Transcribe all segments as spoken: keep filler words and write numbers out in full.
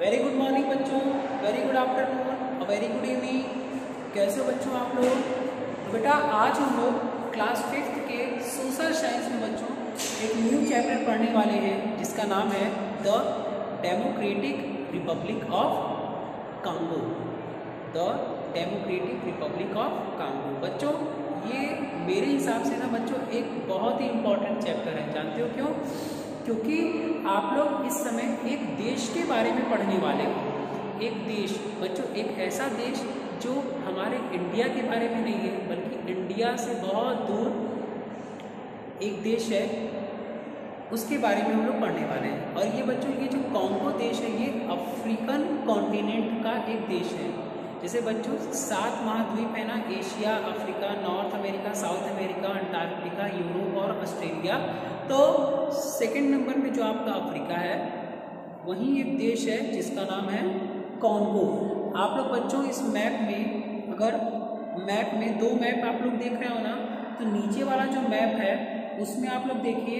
Very good morning बच्चों, very good afternoon, very good evening. कैसे हो बच्चों आप लोग? तो बेटा आज हम लोग क्लास फिफ्थ के सोशल साइंस में बच्चों एक न्यू चैप्टर पढ़ने वाले हैं जिसका नाम है the democratic Republic of Congo. The democratic Republic of Congo बच्चों, ये मेरे हिसाब से ना बच्चों एक बहुत ही इम्पोर्टेंट चैप्टर है। जानते हो क्यों? क्योंकि आप लोग इस समय एक देश के बारे में पढ़ने वाले हो। एक देश बच्चों, एक ऐसा देश जो हमारे इंडिया के बारे में नहीं है बल्कि इंडिया से बहुत दूर एक देश है, उसके बारे में हम लोग पढ़ने वाले हैं। और ये बच्चों, ये जो कांगो देश है ये अफ्रीकन कॉन्टिनेंट का एक देश है। जैसे बच्चों सात महाद्वीप है ना, Asia, Africa, North America, South America, Antarctica, Europe और ऑस्ट्रेलिया। तो सेकंड नंबर पे जो आपका अफ्रीका है वहीं एक देश है जिसका नाम है कांगो। आप लोग बच्चों इस मैप में, अगर मैप में दो मैप आप लोग देख रहे हो ना, तो नीचे वाला जो मैप है उसमें आप लोग देखिए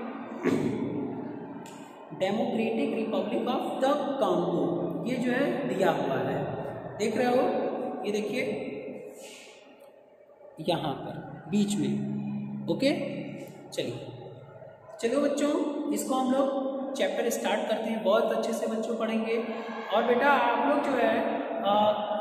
democratic Republic of the Congo, ये जो है दिया हुआ है, देख रहे हो? ये देखिए यहाँ पर बीच में। ओके, चलिए चलो बच्चों, इसको हम लोग चैप्टर स्टार्ट करते हैं। बहुत अच्छे से बच्चों पढ़ेंगे। और बेटा आप लोग जो है आ,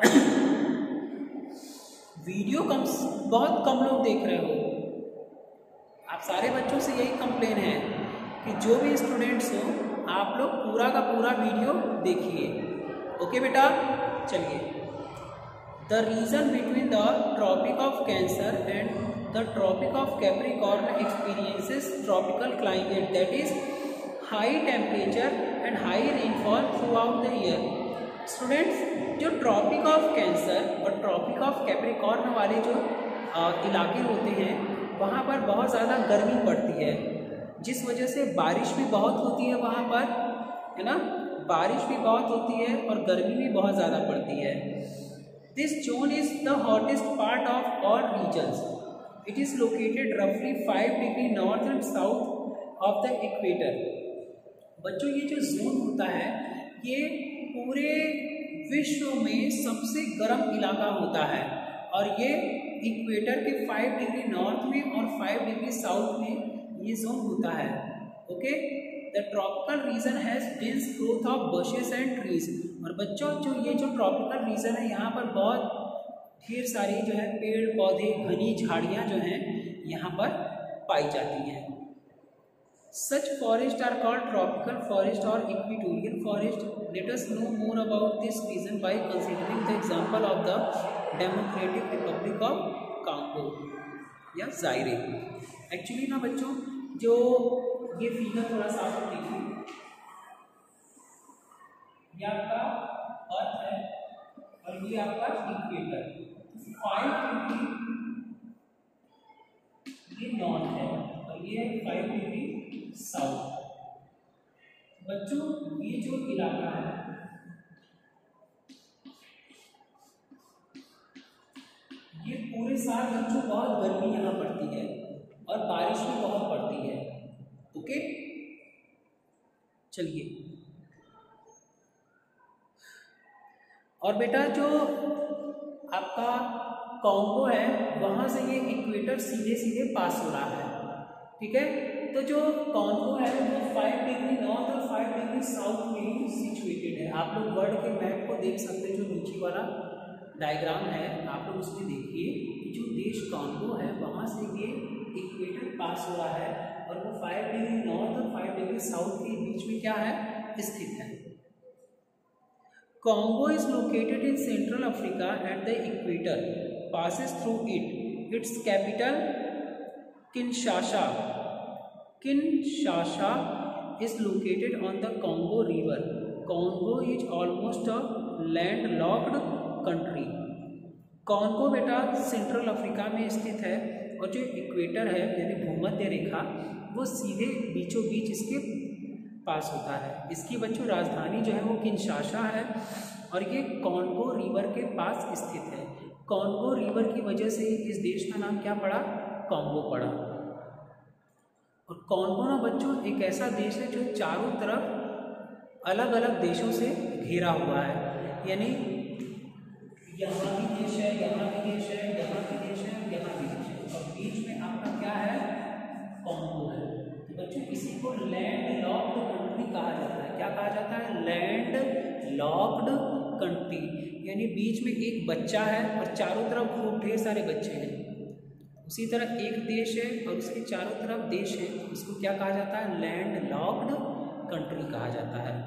वीडियो कम बहुत कम लोग देख रहे हो। आप सारे बच्चों से यही कंप्लेन है कि जो भी स्टूडेंट्स हो आप लोग पूरा का पूरा वीडियो देखिए। ओके बेटा, चलिए। The region between the tropic of Cancer and the tropic of Capricorn experiences tropical climate, that is high temperature and high rainfall throughout the year. Students, जो ट्रॉपिक ऑफ कैंसर और tropic of Capricorn वाले जो आ, इलाके होते हैं वहाँ पर बहुत ज़्यादा गर्मी पड़ती है, जिस वजह से बारिश भी बहुत होती है वहाँ पर, है ना? बारिश भी बहुत होती है और गर्मी भी बहुत ज़्यादा पड़ती है। This zone is the hottest part of all regions. It is located roughly five degree north and south of the equator. बच्चों ये जो जोन होता है ये पूरे विश्व में सबसे गर्म इलाका होता है और ये इक्वेटर के फाइव डिग्री नॉर्थ में और फाइव डिग्री साउथ में ये जोन होता है। Okay, the tropical region has dense growth of bushes and trees. और बच्चों जो ये जो ट्रॉपिकल रीजन है यहाँ पर बहुत ढेर सारी जो है पेड़ पौधे, घनी झाड़ियाँ जो हैं यहाँ पर पाई जाती हैं। Such forest are called tropical forest और equatorial forest. Let us know more about this region by considering the example of the democratic Republic of Congo या जायरे. एक्चुअली ना बच्चों, जो ये फिगर थोड़ा सा आप देखिए, ये आपका अर्थ है और ये आपका इक्वेटर. फाइव डिग्री ये नॉर्थ है और ये फाइव डिग्री साउथ. बच्चों ये जो इलाका है ये पूरे साल बच्चों बहुत गर्मी यहाँ पड़ती है और बारिश भी बहुत पड़ती है. ओके, चलिए. और बेटा जो आपका कांगो है वहाँ से ये इक्वेटर सीधे सीधे पास हो रहा है, ठीक है? तो जो कांगो है वो फाइव डिग्री नॉर्थ और फाइव डिग्री साउथ में ही सिचुएटेड है. आप लोग वर्ल्ड के मैप को देख सकते हैं, जो नीचे वाला डायग्राम है आप लोग उसमें देखिए कि जो देश कांगो है वहाँ से ये इक्वेटर पास हो रहा है और वो फाइव डिग्री नॉर्थ और फाइव डिग्री साउथ के बीच में क्या है, स्थित है. Congo is located in Central Africa at the equator, passes through it. Its capital, Kinshasa. Kinshasa is located on the Congo River. Congo is almost a landlocked country. Congo बेटा Central Africa में स्थित है और जो equator है यानी भूमध्य रेखा वो सीधे बीचों बीच इसके पास होता है. इसकी बच्चों राजधानी जो है वो किनशासा है और ये कॉन्गो रिवर के पास स्थित है. कॉन्गो रिवर की वजह से इस देश का नाम क्या पड़ा, कांगो पड़ा. और कॉन्गो ना बच्चों एक ऐसा देश है जो चारों तरफ अलग अलग देशों से घिरा हुआ है, यानी यहाँ भी देश है, यहाँ भी देश है, यहाँ भी देश है, यहाँ भी देश है, और बीच में आपका क्या है, कॉन्गो है। तो बच्चों इसी को लैंड लॉक्ड कंट्री कहा जाता है। क्या कहा जाता है? लैंड लॉक्ड कंट्री, यानी बीच में एक बच्चा है और चारों तरफ खूब ढेर सारे बच्चे हैं। उसी तरह एक देश है और उसके चारों तरफ देश है, उसको क्या कहा जाता है? लैंड लॉक्ड कंट्री कहा जाता है।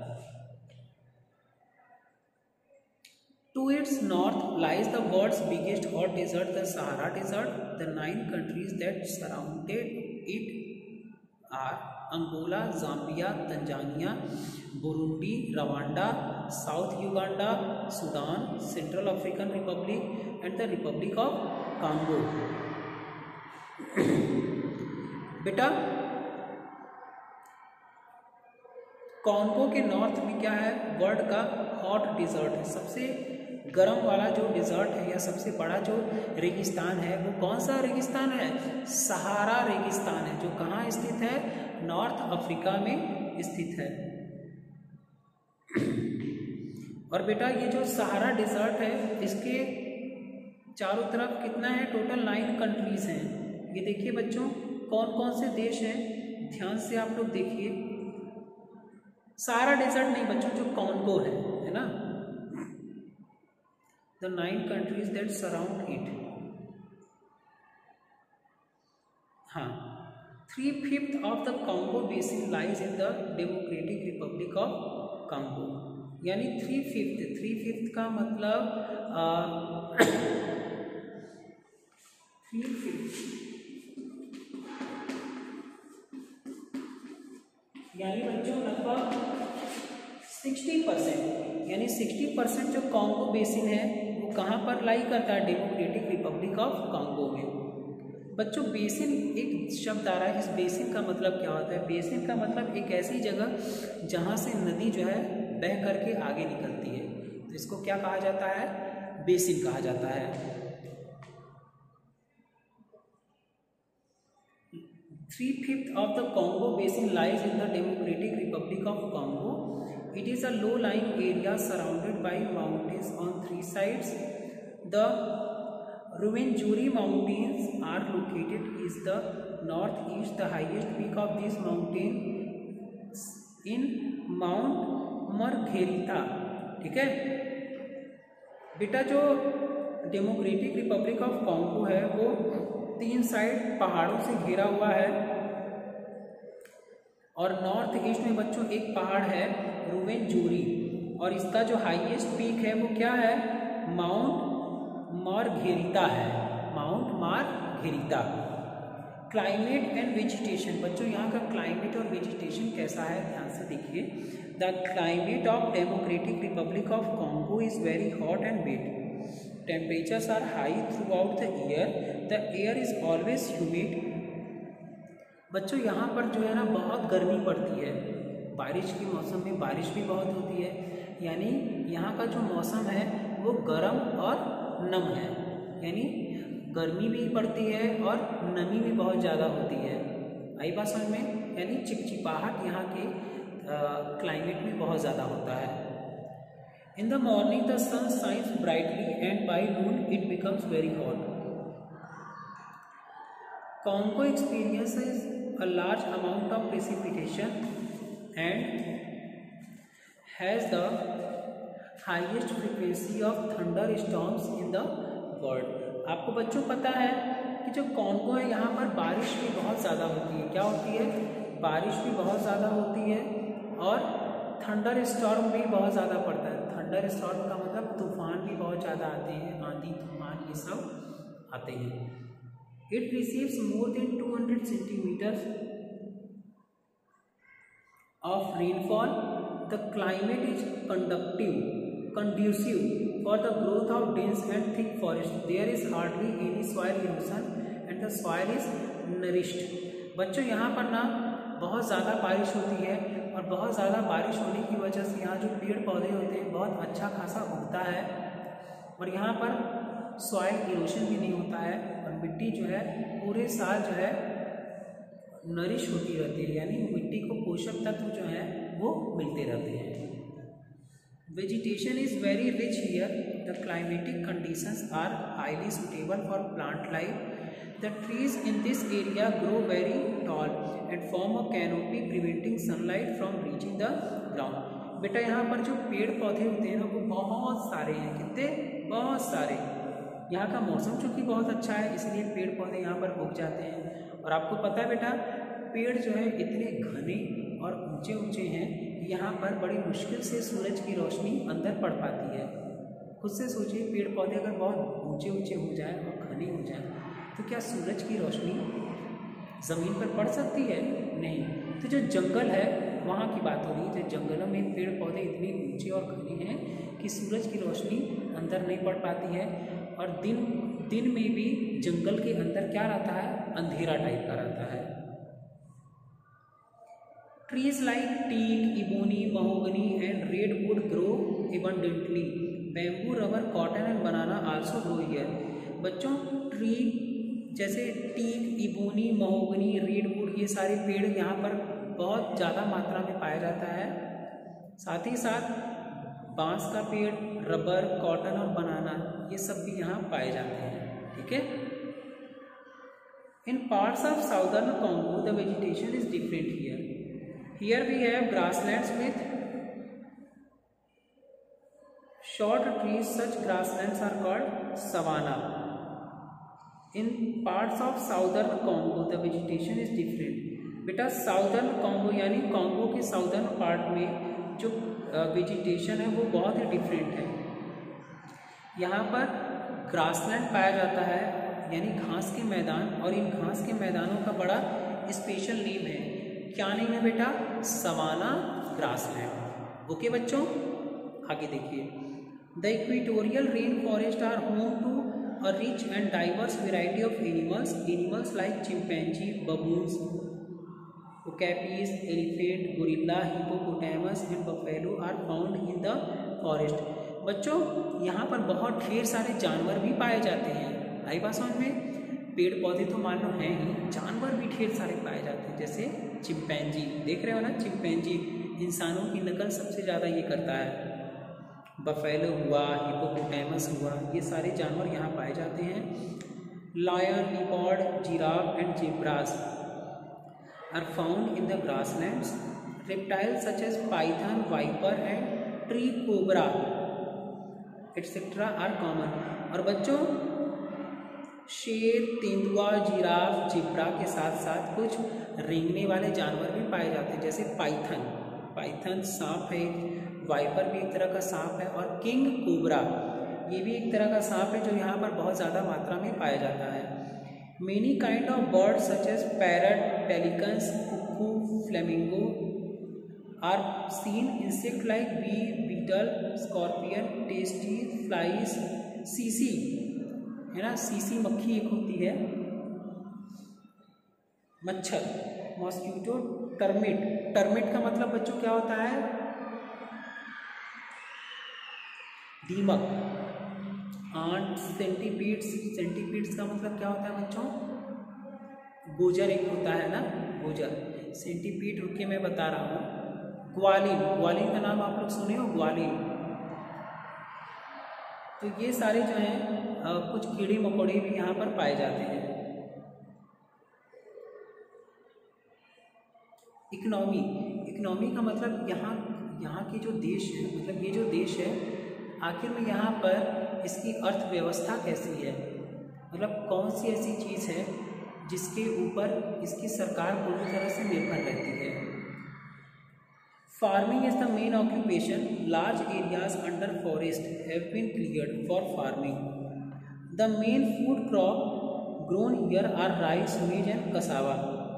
To its north lies the world's biggest hot desert, the Sahara Desert. The nine countries that surrounded it are Angola, Zambia, Tanzania, Burundi, Rwanda, South Uganda, Sudan, Central African Republic, and the Republic of Congo. बेटा Congo के north में क्या है? World का hot desert है, सबसे गर्म वाला जो डिजर्ट है या सबसे बड़ा जो रेगिस्तान है, वो कौन सा रेगिस्तान है? सहारा रेगिस्तान है, जो कहाँ स्थित है? नॉर्थ अफ्रीका में स्थित है। और बेटा ये जो सहारा डिजर्ट है, इसके चारों तरफ कितना है? टोटल नाइन कंट्रीज हैं। ये देखिए बच्चों, कौन कौन से देश हैं, ध्यान से आप लोग देखिए। सारा डेजर्ट नहीं बच्चों, जो कॉन्गो है है ना, the nine countries that surround it. हाँ, three fifth of the Congo basin lies in the democratic Republic of Congo, यानी थ्री फिफ्थ थ्री फिफ्थ का मतलब थ्री फिफ्थ यानी बच्चों लगभग सिक्सटी परसेंट, यानी सिक्सटी परसेंट जो कॉन्गो बेसिन है वो कहाँ पर लाई करता है? डेमोक्रेटिक रिपब्लिक ऑफ कॉन्गो में। बच्चों बेसिन एक शब्द आ रहा है, इस बेसिन का मतलब क्या होता है? बेसिन का मतलब एक ऐसी जगह जहाँ से नदी जो है बह करके आगे निकलती है, तो इसको क्या कहा जाता है? बेसिन कहा जाता है। Three fifth of the Congo basin lies in the Democratic Republic of Congo. It is a low-lying area surrounded by mountains on three sides. The Rwenzori Mountains are located is the northeast. The highest peak of this mountain in Mount Margherita. ठीक है बेटा, जो democratic Republic of Congo है वो तीन side पहाड़ों से घिरा हुआ है, और नॉर्थ ईस्ट में बच्चों एक पहाड़ है रुवेंजोरी, और इसका जो हाईएस्ट पीक है वो क्या है? माउंट मार्घेरिटा है, Mount Margherita. Climate and vegetation, बच्चों यहाँ का क्लाइमेट और वेजिटेशन कैसा है, ध्यान से देखिए। The climate of Democratic Republic of Congo is very hot and wet. Temperatures are high throughout the year. The air is always humid. बच्चों यहाँ पर जो है ना बहुत गर्मी पड़ती है, बारिश के मौसम में बारिश भी बहुत होती है, यानी यहाँ का जो मौसम है वो गर्म और नम है, यानी गर्मी भी पड़ती है और नमी भी बहुत ज़्यादा होती है। आई बात समझ में? यानी चिपचिपाहट यहाँ के क्लाइमेट में बहुत ज़्यादा होता है। In the morning the sun shines brightly and by noon it becomes very hot. Congo experiences a large amount of precipitation and has the highest frequency of thunderstorms in the world. आपको बच्चों पता है कि जो Congo है यहाँ पर बारिश भी बहुत ज़्यादा होती है। क्या होती है? बारिश भी बहुत ज़्यादा होती है और थंडर स्टॉर्म भी बहुत ज़्यादा पड़ता है। थंडर स्टॉर्म का मतलब तूफान भी बहुत ज़्यादा आते हैं, आंधी तूफान ये सब आते हैं। It receives more than two hundred centimetre of rainfall. The climate is conductive conducive for the growth of dense and thick forest. There is hardly any soil erosion and the soil is nourished. बच्चों यहाँ पर ना बहुत ज़्यादा बारिश होती है और बहुत ज़्यादा बारिश होने की वजह से यहाँ जो पेड़ पौधे होते हैं बहुत अच्छा खासा उगता है, और यहाँ पर सॉइल इरोशन भी नहीं होता है, और मिट्टी जो है पूरे साल जो है नरिश होती रहती है, यानी मिट्टी को पोषक तत्व जो है वो मिलते रहते हैं। Vegetation is very rich here. The climatic conditions are highly suitable for plant life. The trees in this area grow very tall and form a canopy preventing sunlight from reaching the ground. बेटा यहाँ पर जो पेड़ पौधे होते हैं ना वो बहुत सारे हैं, कितने, बहुत सारे। यहाँ का मौसम चूँकि बहुत अच्छा है इसलिए पेड़ पौधे यहाँ पर उग जाते हैं। और आपको पता है बेटा पेड़ जो है इतने घने और ऊंचे ऊंचे हैं यहाँ पर बड़ी मुश्किल से सूरज की रोशनी अंदर पड़ पाती है। खुद से सोचिए पेड़ पौधे अगर बहुत ऊंचे ऊंचे हो जाए और घने हो जाए तो क्या सूरज की रोशनी ज़मीन पर पड़ सकती है? नहीं। तो जो जंगल है वहाँ की बात हो रही है, जो जंगलों में पेड़ पौधे इतने ऊंचे और घने हैं कि सूरज की रोशनी अंदर नहीं पड़ पाती है। और दिन दिन में भी जंगल के अंदर क्या रहता है, अंधेरा टाइप का रहता है। Trees like teak, ebony, mahogany and redwood grow abundantly. Bamboo, rubber, cotton and banana also grow here. बच्चों ट्री जैसे टीक, इबोनी, महोगनी, रेडवुड ये सारे पेड़ यहाँ पर बहुत ज़्यादा मात्रा में पाया जाता है। साथ ही साथ बांस का पेड़, रबर, कॉटन और बनाना ये सब भी यहाँ पाए जाते हैं। ठीक है। In parts of southern Congo the vegetation is different here. Here we have grasslands with short trees. Such grasslands are called savanna. In parts of southern Congo, the vegetation is different. बेटा southern Congo यानी Congo के southern part में जो vegetation है वो बहुत ही different है। यहाँ पर ग्रासलैंड पाया जाता है यानी घास के मैदान, और इन घास के मैदानों का बड़ा स्पेशल नेम है। क्या नेम है बेटा? Savanna grassland. ओके बच्चों, आगे देखिए। The equatorial rain forest are home to a rich and diverse variety of animals animals like chimpanzee, baboons, okapis, elephant, gorilla, hippopotamus and buffalo are found in the forest. बच्चों यहाँ पर बहुत ढेर सारे जानवर भी पाए जाते हैं। आई बात समझ में? पेड़ पौधे तो मान लो हैं ही, जानवर भी ढेर सारे पाए जाते हैं। जैसे चिंपैंजी, देख रहे हो ना, चिंपैंजी इंसानों की नकल सबसे ज़्यादा ये करता है। बफेलो हुआ, हिप्पोपोटामस हुआ, ये सारे जानवर यहाँ पाए जाते हैं। Lion, leopard, giraffe and zebras are found in the grasslands. Reptiles such as python, viper and tree cobra etcetera are common. और बच्चों शेर, तेंदुआ, जिराफ, जेब्रा के साथ साथ कुछ रेंगने वाले जानवर भी पाए जाते हैं। जैसे पाइथन, पाइथन सांप है, वाइपर भी एक तरह का सांप है, और किंग कोबरा ये भी एक तरह का सांप है जो यहाँ पर बहुत ज़्यादा मात्रा में पाया जाता है। Many kind of bird such as parrot, pelicans, cuckoo, flamingo are seen. Insect like bee, beetle, scorpion, tsetse, flies, सीसी है ना, सीसी मक्खी एक होती है, मच्छर, मॉस्किटो, टर्मिट। टर्मिट का मतलब बच्चों क्या होता है? दीमक। आंट, सेंटीपीड्स, सेंटीपीड्स का मतलब क्या होता है बच्चों? गोजर एक होता है ना, गोजर। सेंटीपीड रुक के मैं बता रहा हूँ। ग्वालिन, ग्वालिन का नाम आप लोग सुने हो, ग्वालिन। तो ये सारे जो हैं कुछ कीड़े मकोड़े भी यहाँ पर पाए जाते हैं। इकोनॉमी, इकोनॉमी का मतलब यहाँ यहाँ के जो देश है, मतलब ये जो देश है आखिर में यहाँ पर इसकी अर्थव्यवस्था कैसी है, मतलब कौन सी ऐसी चीज़ है जिसके ऊपर इसकी सरकार पूरी तरह से निर्भर रहती है। Farming is the main occupation. Large areas under forest have been cleared for farming. The main food crop grown here are rice, maize and cassava.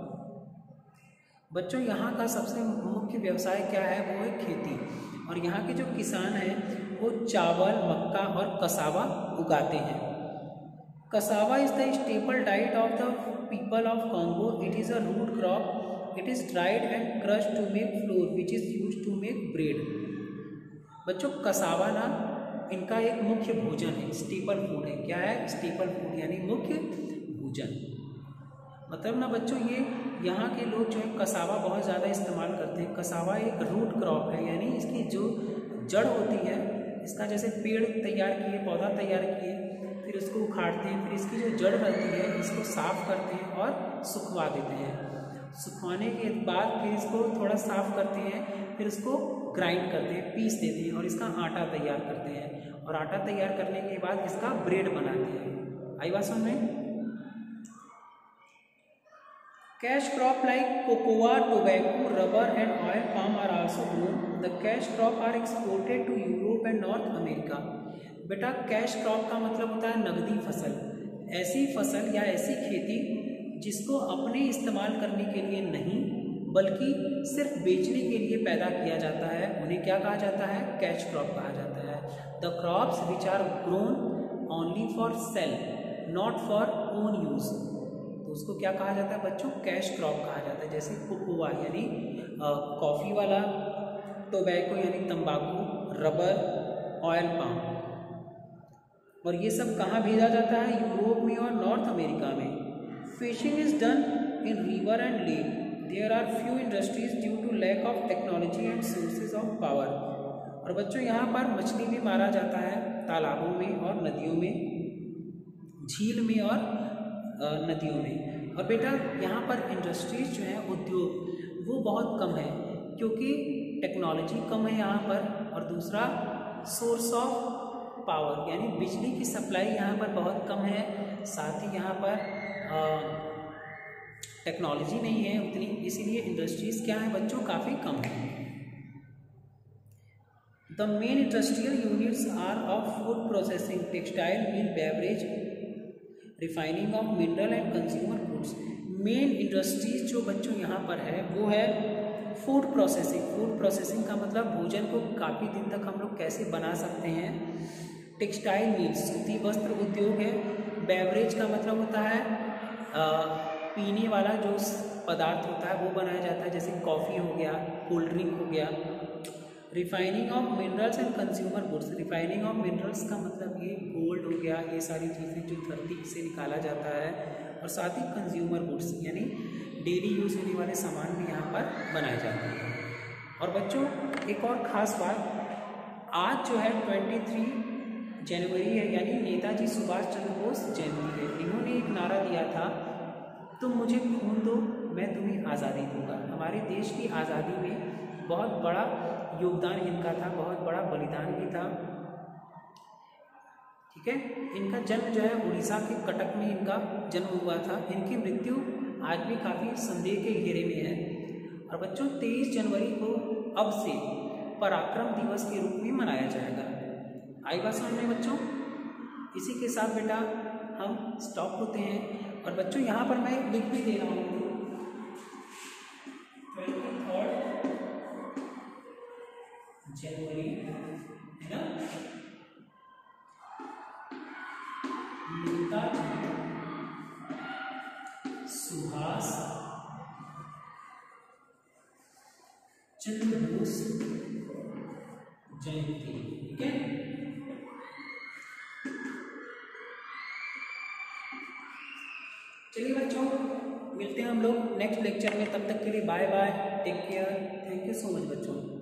बच्चों यहाँ का सबसे मुख्य व्यवसाय क्या है? वो है खेती, और यहाँ के जो किसान हैं वो चावल, मक्का और कसावा उगाते हैं। Cassava is the staple diet of the people of Congo. It is a root crop. It is dried and crushed to make flour which is used to make bread. बच्चों कसावा ना इनका एक मुख्य भोजन है, staple food है। क्या है? स्टेपल फूड यानी मुख्य भोजन। मतलब ना बच्चों ये यहाँ के लोग जो है कसावा बहुत ज़्यादा इस्तेमाल करते हैं। कसावा एक रूट क्रॉप है यानी इसकी जो जड़ होती है इसका, जैसे पेड़ तैयार किए, पौधा तैयार किए, फिर उसको उखाड़ते हैं, फिर इसकी जो जड़ रहती है इसको साफ करते हैं और सुखवा देते हैं। सुखवाने के बाद फिर इसको थोड़ा साफ करते हैं, फिर इसको ग्राइंड करते हैं, पीस देते हैं और इसका आटा तैयार करते हैं, और आटा तैयार करने के बाद इसका ब्रेड बनाते हैं। आई बात समझ में? Cash crop like cocoa, tobacco, rubber and oil palm are also grown. The cash crop are exported to Europe and North America. बेटा कैश क्रॉप का मतलब होता है नगदी फसल, ऐसी फसल या ऐसी खेती जिसको अपने इस्तेमाल करने के लिए नहीं बल्कि सिर्फ बेचने के लिए पैदा किया जाता है, उन्हें क्या कहा जाता है? कैश क्रॉप कहा जाता है। The crops which are grown only for sale not for own use, तो उसको क्या कहा जाता है बच्चों? कैश क्रॉप कहा जाता है। जैसे कोकोआ यानी कॉफ़ी वाला, टोबैको यानी तंबाकू, रबर, ऑयल पाम, और ये सब कहाँ भेजा जाता है? यूरोप में और नॉर्थ अमेरिका में। Fishing is done in river and lake, there are few industries due to lack of technology and sources of power. और बच्चों यहाँ पर मछली भी मारा जाता है तालाबों में और नदियों में, झील में और नदियों में। और बेटा यहाँ पर इंडस्ट्रीज जो है, उद्योग, वो बहुत कम है क्योंकि टेक्नोलॉजी कम है यहाँ पर, और दूसरा सोर्स ऑफ पावर यानी बिजली की सप्लाई यहाँ पर बहुत कम है, साथ ही यहाँ पर टेक्नोलॉजी नहीं है उतनी, इसीलिए इंडस्ट्रीज़ क्या है बच्चों? काफ़ी कम है। The main industrial units are of food processing, textile mill, beverage, refining of mineral and consumer goods. Main industries जो बच्चों यहाँ पर है वो है फूड प्रोसेसिंग। फूड प्रोसेसिंग का मतलब भोजन को काफ़ी दिन तक हम लोग कैसे बना सकते हैं। टेक्सटाइल मिल्स, सूती वस्त्र उद्योग है। बेवरेज का मतलब होता है आ, पीने वाला जो पदार्थ होता है वो बनाया जाता है, जैसे कॉफ़ी हो गया, कोल्ड ड्रिंक हो गया। Refining of minerals and consumer goods, refining of minerals का मतलब ये गोल्ड हो गया, ये सारी चीज़ें जो धरती से निकाला जाता है, और साथ ही कंज्यूमर गुड्स यानी डेली यूज़ होने वाले सामान भी यहाँ पर बनाए जाते हैं। और बच्चों एक और ख़ास बात, आज जो है तेईस जनवरी है यानी नेताजी सुभाष चंद्र बोस जयंती है। इन्होंने एक नारा दिया था, तुम मुझे खून दो मैं तुम्हें आज़ादी दूंगा। हमारे देश की आज़ादी में बहुत बड़ा योगदान इनका था, बहुत बड़ा बलिदान भी था। ठीक है, इनका जन्म जो है उड़ीसा के कटक में इनका जन्म हुआ था। इनकी मृत्यु आज भी काफ़ी संदेह के घेरे में है। और बच्चों तेईस जनवरी को अब से पराक्रम दिवस के रूप में मनाया जाएगा। आई बात समझ में बच्चों? इसी के साथ बेटा हम स्टॉप होते हैं। और बच्चों यहाँ पर मैं लिख भी दे रहा हूँ ट्वेंटी थर्ड जनवरी है ना, नेताजी सुभाष चंद्र बोस जयंती। ठीक है, चलिए बच्चों मिलते हैं हम लोग नेक्स्ट लेक्चर में। तब तक के लिए bye bye, take care, thank you so much बच्चों।